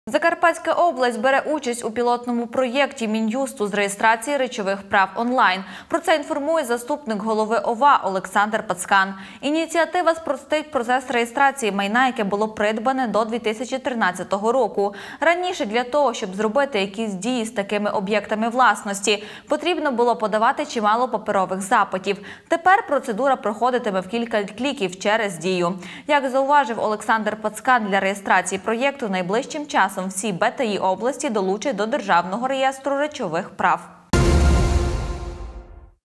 Закарпатська область бере участь у пілотному проєкті Мін'юсту з реєстрації речових прав онлайн. Про це інформує заступник голови ОВА Олександр Пацкан. Ініціатива спростить процес реєстрації майна, яке було придбане до 2013 року. Раніше для того, щоб зробити якісь дії з такими об'єктами власності, потрібно було подавати чимало паперових запитів. Тепер процедура проходитиме в кілька кліків через Дію. Як зауважив Олександр Пацкан, для реєстрації проєкту найближчим часом всі БТІ області долучать до Державного реєстру речових прав.